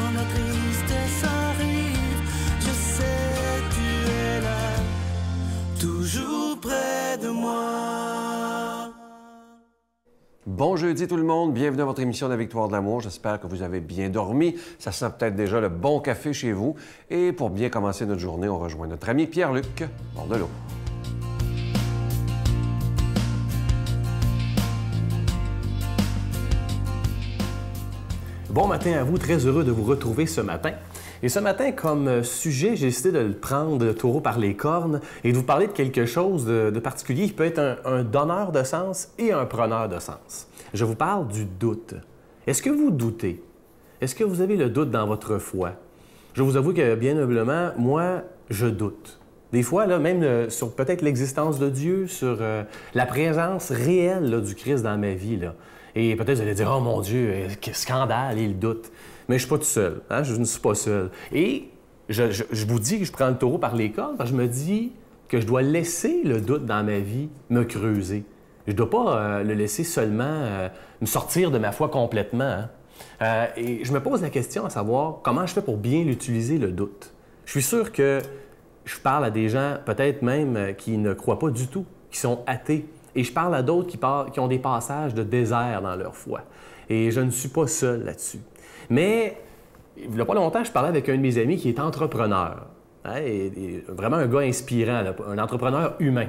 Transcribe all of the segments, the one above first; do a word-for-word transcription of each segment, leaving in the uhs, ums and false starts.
quand la tristesse arrive, je sais tu es là, toujours près de moi. Bon jeudi tout le monde, bienvenue à votre émission de la Victoire de l'amour. J'espère que vous avez bien dormi. Ça sent peut-être déjà le bon café chez vous. Et pour bien commencer notre journée, on rejoint notre ami Pierre-Luc Bordelot. Bon matin à vous, très heureux de vous retrouver ce matin. Et ce matin, comme sujet, j'ai décidé de le prendre, le taureau par les cornes, et de vous parler de quelque chose de, de particulier qui peut être un, un donneur de sens et un preneur de sens. Je vous parle du doute. Est-ce que vous doutez? Est-ce que vous avez le doute dans votre foi? Je vous avoue que, bien humblement, moi, je doute. Des fois, là, même euh, sur peut-être l'existence de Dieu, sur euh, la présence réelle là, du Christ dans ma vie, là. Et peut-être vous allez dire « Oh mon Dieu, quel scandale, il doute ». Mais je ne suis pas tout seul, hein? Je ne suis pas seul. Et je, je, je vous dis que je prends le taureau par les cornes parce que je me dis que je dois laisser le doute dans ma vie me creuser. Je ne dois pas euh, le laisser seulement euh, me sortir de ma foi complètement. Hein? Euh, et je me pose la question à savoir comment je fais pour bien l'utiliser, le doute. Je suis sûr que je parle à des gens peut-être même qui ne croient pas du tout, qui sont athées. Et je parle à d'autres qui, qui ont des passages de désert dans leur foi. Et je ne suis pas seul là-dessus. Mais, il n'y a pas longtemps, je parlais avec un de mes amis qui est entrepreneur. Hein, et, et vraiment un gars inspirant, là, un entrepreneur humain.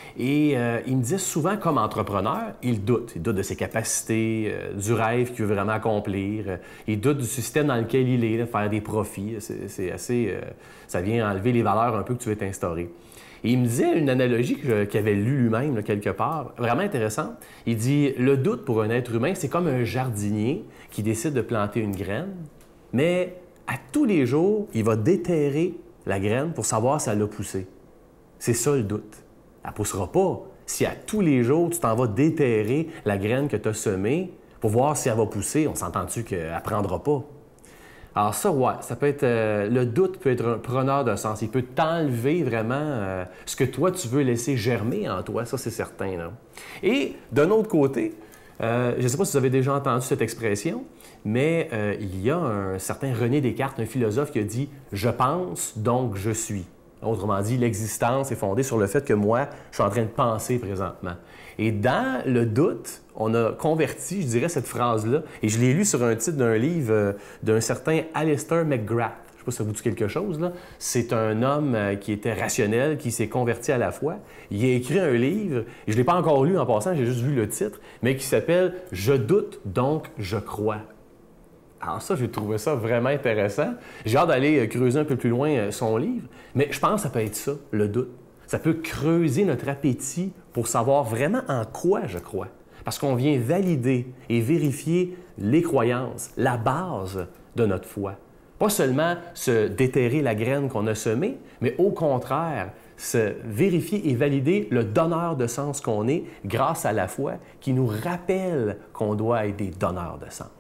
Et euh, il me disait souvent, comme entrepreneur, il doute. Il doute de ses capacités, euh, du rêve qu'il veut vraiment accomplir. Euh, il doute du système dans lequel il est, de faire des profits. C'est assez... Euh, ça vient enlever les valeurs un peu que tu veux t'instaurer. Et il me disait une analogie qu'il avait lue lui-même quelque part, vraiment intéressante. Il dit, le doute pour un être humain, c'est comme un jardinier qui décide de planter une graine, mais à tous les jours, il va déterrer la graine pour savoir si elle a poussé. C'est ça le doute. Elle ne poussera pas si à tous les jours, tu t'en vas déterrer la graine que tu as semée pour voir si elle va pousser. On s'entend-tu qu'elle ne prendra pas? Alors ça, ouais, ça peut être... Euh, le doute peut être un preneur de sens. Il peut t'enlever vraiment euh, ce que toi, tu veux laisser germer en toi. Ça, c'est certain, là. Et d'un autre côté, euh, je ne sais pas si vous avez déjà entendu cette expression, mais euh, il y a un certain René Descartes, un philosophe, qui a dit « Je pense, donc je suis ». Autrement dit, l'existence est fondée sur le fait que moi, je suis en train de penser présentement. Et dans le doute, on a converti, je dirais, cette phrase-là, et je l'ai lu sur un titre d'un livre euh, d'un certain Alistair McGrath. Je ne sais pas si ça vous dit quelque chose, là. C'est un homme euh, qui était rationnel, qui s'est converti à la foi. Il a écrit un livre, et je ne l'ai pas encore lu en passant, j'ai juste vu le titre, mais qui s'appelle « Je doute, donc je crois ». Alors ça, j'ai trouvé ça vraiment intéressant. J'ai hâte d'aller creuser un peu plus loin son livre, mais je pense que ça peut être ça, le doute. Ça peut creuser notre appétit pour savoir vraiment en quoi je crois. Parce qu'on vient valider et vérifier les croyances, la base de notre foi. Pas seulement se déterrer la graine qu'on a semée, mais au contraire, se vérifier et valider le donneur de sens qu'on est grâce à la foi qui nous rappelle qu'on doit être des donneurs de sens.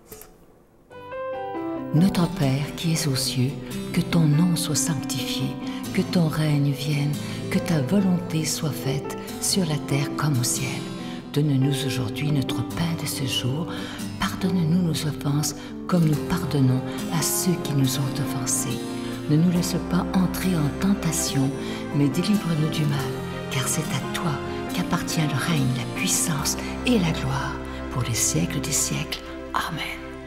Notre Père qui es aux cieux, que ton nom soit sanctifié, que ton règne vienne, que ta volonté soit faite sur la terre comme au ciel. Donne-nous aujourd'hui notre pain de ce jour. Pardonne-nous nos offenses comme nous pardonnons à ceux qui nous ont offensés. Ne nous laisse pas entrer en tentation, mais délivre-nous du mal, car c'est à toi qu'appartient le règne, la puissance et la gloire pour les siècles des siècles. Amen.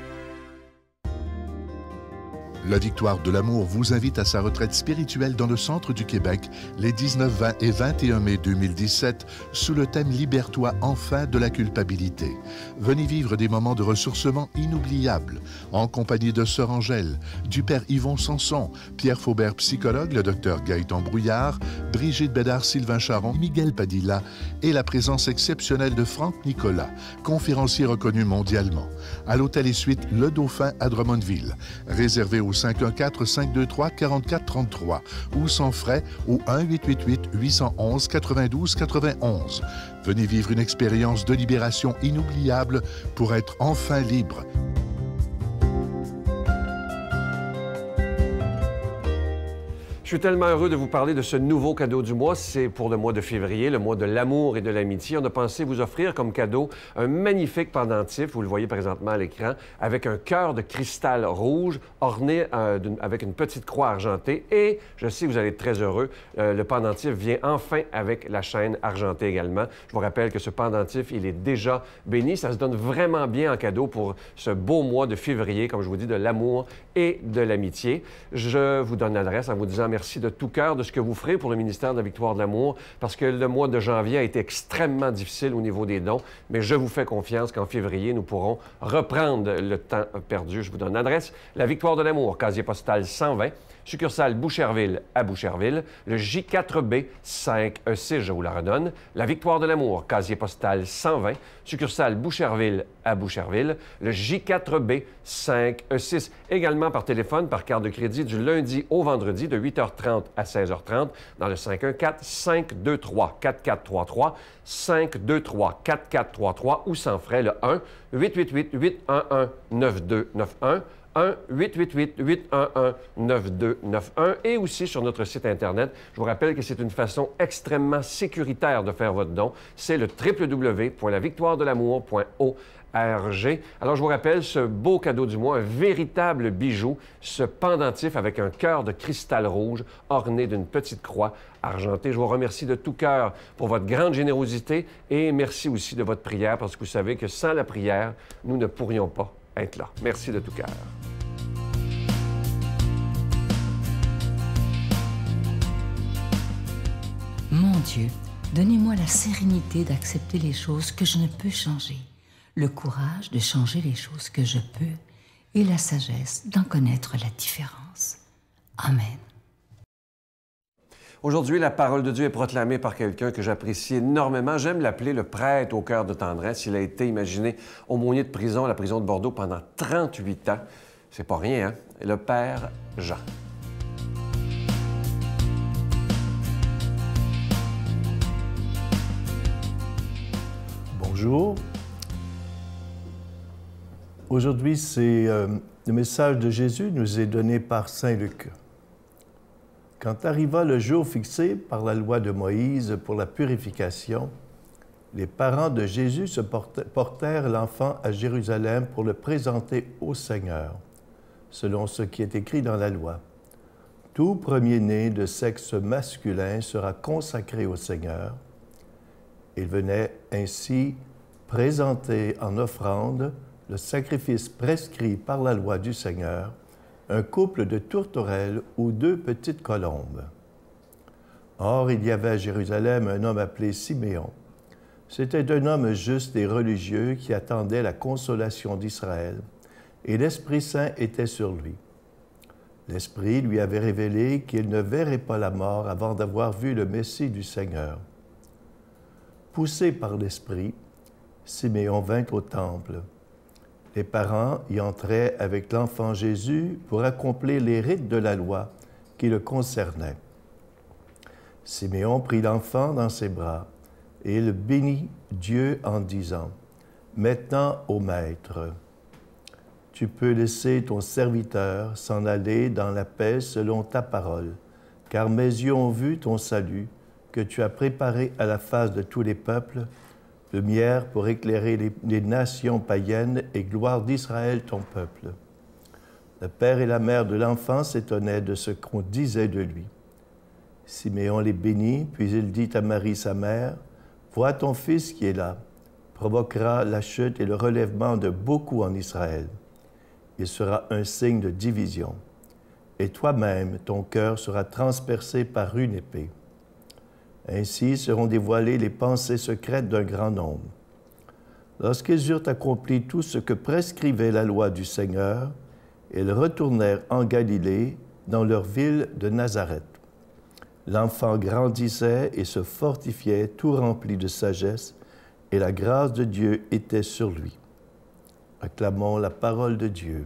La Victoire de l'amour vous invite à sa retraite spirituelle dans le centre du Québec les dix-neuf, vingt et vingt et un mai deux mille dix-sept sous le thème « Libère-toi enfin de la culpabilité ». Venez vivre des moments de ressourcement inoubliables en compagnie de Sœur Angèle, du Père Yvon Sanson, Pierre Faubert, psychologue, le docteur Gaëtan Brouillard, Brigitte Bédard, Sylvain Charon, Miguel Padilla et la présence exceptionnelle de Franck Nicolas, conférencier reconnu mondialement. À l'hôtel et suite Le Dauphin à Drummondville, réservé au cinq un quatre, cinq deux trois, quatre-quatre trente-trois ou sans frais au un huit huit huit, huit un un, quatre-vingt-douze quatre-vingt-onze. Venez vivre une expérience de libération inoubliable pour être enfin libre. Je suis tellement heureux de vous parler de ce nouveau cadeau du mois. C'est pour le mois de février, le mois de l'amour et de l'amitié. On a pensé vous offrir comme cadeau un magnifique pendentif, vous le voyez présentement à l'écran, avec un cœur de cristal rouge orné euh, avec une petite croix argentée. Et je sais que vous allez être très heureux, euh, le pendentif vient enfin avec la chaîne argentée également. Je vous rappelle que ce pendentif, il est déjà béni. Ça se donne vraiment bien en cadeau pour ce beau mois de février, comme je vous dis, de l'amour et de l'amitié. Je vous donne l'adresse en vous disant merci de tout cœur de ce que vous ferez pour le ministère de la Victoire de l'amour, parce que le mois de janvier a été extrêmement difficile au niveau des dons, mais je vous fais confiance qu'en février, nous pourrons reprendre le temps perdu. Je vous donne l'adresse, la Victoire de l'amour, casier postal cent vingt, succursale Boucherville à Boucherville, le J quatre B cinq E six, je vous la redonne, la Victoire de l'amour, casier postal cent vingt, succursale Boucherville à Boucherville, le J quatre B cinq E six, également par téléphone, par carte de crédit du lundi au vendredi de huit heures trente à seize heures trente dans le cinq un quatre, cinq deux trois, quatre quatre trois trois, cinq deux trois, quatre quatre trois trois ou sans frais le un huit huit huit, huit un un, neuf deux neuf un, un huit huit huit, huit un un, neuf deux neuf un et aussi sur notre site Internet. Je vous rappelle que c'est une façon extrêmement sécuritaire de faire votre don. C'est le w w w point la victoire de l'amour point org. Alors, je vous rappelle ce beau cadeau du mois, un véritable bijou, ce pendentif avec un cœur de cristal rouge orné d'une petite croix argentée. Je vous remercie de tout cœur pour votre grande générosité et merci aussi de votre prière parce que vous savez que sans la prière, nous ne pourrions pas être là. Merci de tout cœur. Mon Dieu, donnez-moi la sérénité d'accepter les choses que je ne peux changer, le courage de changer les choses que je peux et la sagesse d'en connaître la différence. Amen. Aujourd'hui, la parole de Dieu est proclamée par quelqu'un que j'apprécie énormément. J'aime l'appeler le prêtre au cœur de tendresse. Il a été imaginé aumônier de prison à la prison de Bordeaux pendant trente-huit ans. C'est pas rien, hein? Le Père Jean. Bonjour. Aujourd'hui, c'est euh, le message de Jésus nous est donné par Saint Luc. Quand arriva le jour fixé par la loi de Moïse pour la purification, les parents de Jésus se portèrent l'enfant à Jérusalem pour le présenter au Seigneur, selon ce qui est écrit dans la loi. Tout premier-né de sexe masculin sera consacré au Seigneur. Il venait ainsi présenter en offrande le sacrifice prescrit par la loi du Seigneur, un couple de tourterelles ou deux petites colombes. Or, il y avait à Jérusalem un homme appelé Siméon. C'était un homme juste et religieux qui attendait la consolation d'Israël, et l'Esprit Saint était sur lui. L'Esprit lui avait révélé qu'il ne verrait pas la mort avant d'avoir vu le Messie du Seigneur. Poussé par l'Esprit, Siméon vint au temple. Les parents y entraient avec l'enfant Jésus pour accomplir les rites de la loi qui le concernaient. Siméon prit l'enfant dans ses bras et il bénit Dieu en disant, « Maintenant, ô Maître, tu peux laisser ton serviteur s'en aller dans la paix selon ta parole, car mes yeux ont vu ton salut, que tu as préparé à la face de tous les peuples, lumière pour éclairer les, les nations païennes et gloire d'Israël, ton peuple. » Le père et la mère de l'enfant s'étonnaient de ce qu'on disait de lui. Siméon les bénit, puis il dit à Marie, sa mère, « Vois ton fils qui est là, provoquera la chute et le relèvement de beaucoup en Israël. Il sera un signe de division. Et toi-même, ton cœur sera transpercé par une épée. Ainsi seront dévoilées les pensées secrètes d'un grand nombre. » Lorsqu'ils eurent accompli tout ce que prescrivait la loi du Seigneur, ils retournèrent en Galilée, dans leur ville de Nazareth. L'enfant grandissait et se fortifiait, tout rempli de sagesse, et la grâce de Dieu était sur lui. Acclamons la parole de Dieu.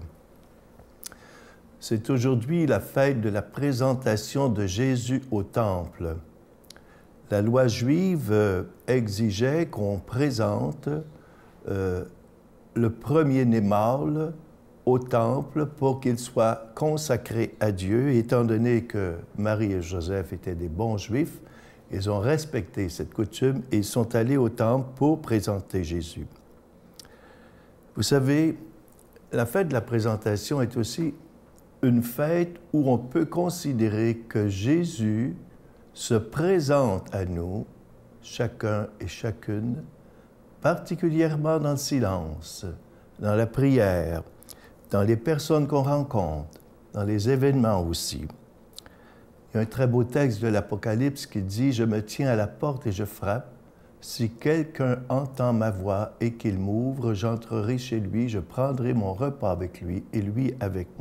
C'est aujourd'hui la fête de la présentation de Jésus au Temple. La loi juive euh, exigeait qu'on présente euh, le premier-né mâle au temple pour qu'il soit consacré à Dieu. Et étant donné que Marie et Joseph étaient des bons Juifs, ils ont respecté cette coutume et ils sont allés au temple pour présenter Jésus. Vous savez, la fête de la présentation est aussi une fête où on peut considérer que Jésus se présente à nous, chacun et chacune, particulièrement dans le silence, dans la prière, dans les personnes qu'on rencontre, dans les événements aussi. Il y a un très beau texte de l'Apocalypse qui dit « Je me tiens à la porte et je frappe. Si quelqu'un entend ma voix et qu'il m'ouvre, j'entrerai chez lui, je prendrai mon repas avec lui et lui avec moi. »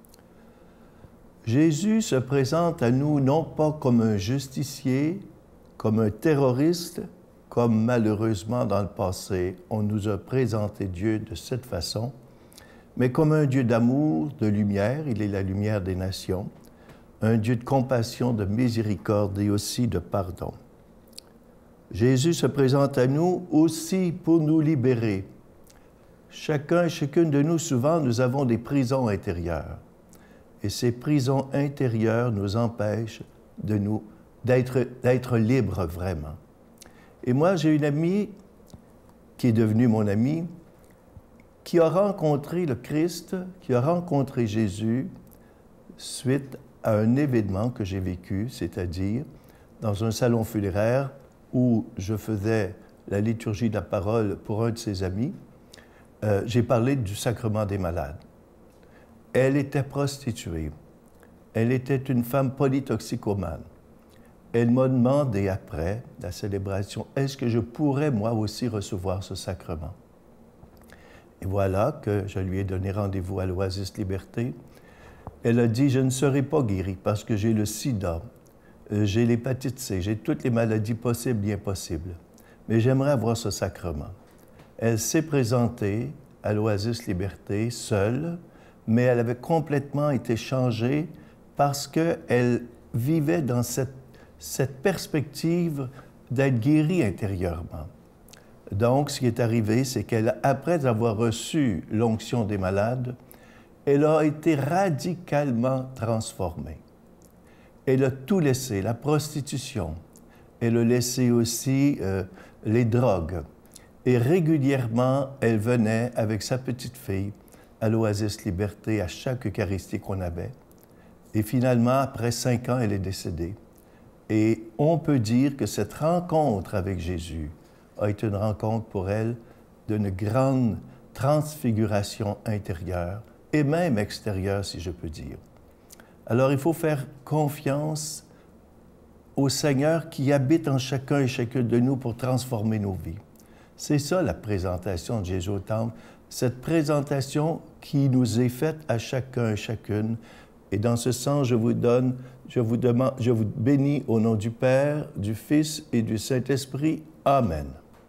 Jésus se présente à nous non pas comme un justicier, comme un terroriste, comme malheureusement dans le passé, on nous a présenté Dieu de cette façon, mais comme un Dieu d'amour, de lumière, il est la lumière des nations, un Dieu de compassion, de miséricorde et aussi de pardon. Jésus se présente à nous aussi pour nous libérer. Chacun et chacune de nous, souvent, nous avons des prisons intérieures. Et ces prisons intérieures nous empêchent de nous, d'être, d'être libres vraiment. Et moi, j'ai une amie qui est devenue mon amie, qui a rencontré le Christ, qui a rencontré Jésus suite à un événement que j'ai vécu, c'est-à-dire dans un salon funéraire où je faisais la liturgie de la parole pour un de ses amis, euh, j'ai parlé du sacrement des malades. Elle était prostituée. Elle était une femme polytoxicomane. Elle m'a demandé après la célébration, est-ce que je pourrais moi aussi recevoir ce sacrement? Et voilà que je lui ai donné rendez-vous à l'Oasis Liberté. Elle a dit, je ne serai pas guérie parce que j'ai le sida, euh, j'ai l'hépatite C, j'ai toutes les maladies possibles et impossibles. Mais j'aimerais avoir ce sacrement. Elle s'est présentée à l'Oasis Liberté seule, mais elle avait complètement été changée parce qu'elle vivait dans cette, cette perspective d'être guérie intérieurement. Donc, ce qui est arrivé, c'est qu'elle, après avoir reçu l'onction des malades, elle a été radicalement transformée. Elle a tout laissé, la prostitution. Elle a laissé aussi euh, les drogues. Et régulièrement, elle venait avec sa petite fille à l'Oasis Liberté à chaque Eucharistie qu'on avait. Et finalement, après cinq ans, elle est décédée. Et on peut dire que cette rencontre avec Jésus a été une rencontre pour elle d'une grande transfiguration intérieure et même extérieure, si je peux dire. Alors, il faut faire confiance au Seigneur qui habite en chacun et chacune de nous pour transformer nos vies. C'est ça la présentation de Jésus au Temple, cette présentation qui nous est faite à chacun et chacune. Et dans ce sens, je vous donne, je vous demande, je vous bénis au nom du Père, du Fils et du Saint-Esprit. Amen.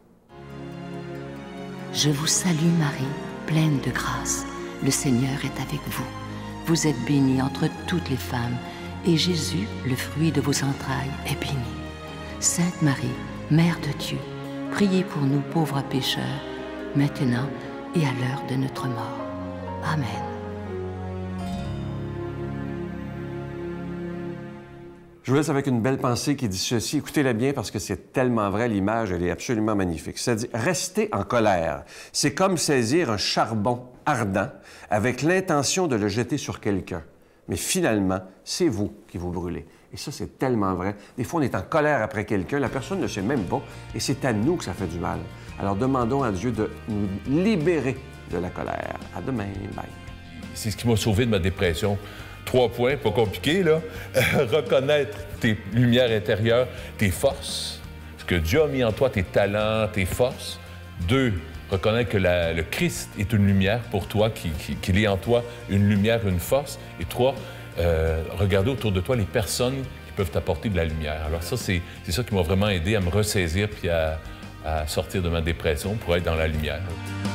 Je vous salue Marie, pleine de grâce. Le Seigneur est avec vous. Vous êtes bénie entre toutes les femmes, et Jésus, le fruit de vos entrailles, est béni. Sainte Marie, Mère de Dieu, priez pour nous pauvres pécheurs, maintenant et à l'heure de notre mort. Amen. Je vous laisse avec une belle pensée qui dit ceci. Écoutez-la bien parce que c'est tellement vrai, l'image, elle est absolument magnifique. Ça dit « Rester en colère, c'est comme saisir un charbon ardent avec l'intention de le jeter sur quelqu'un. Mais finalement, c'est vous qui vous brûlez. » Et ça, c'est tellement vrai. Des fois, on est en colère après quelqu'un, la personne ne sait même pas, et c'est à nous que ça fait du mal. Alors, demandons à Dieu de nous libérer de la colère. À demain. Bye. C'est ce qui m'a sauvé de ma dépression. Trois points, pas compliqué, là. Reconnaître tes lumières intérieures, tes forces, ce que Dieu a mis en toi, tes talents, tes forces. Deux, reconnaître que la, le Christ est une lumière pour toi, qu'il qui, qui est en toi une lumière, une force. Et trois, euh, regarder autour de toi les personnes qui peuvent t'apporter de la lumière. Alors ça, c'est ça qui m'a vraiment aidé à me ressaisir puis à, à sortir de ma dépression pour être dans la lumière.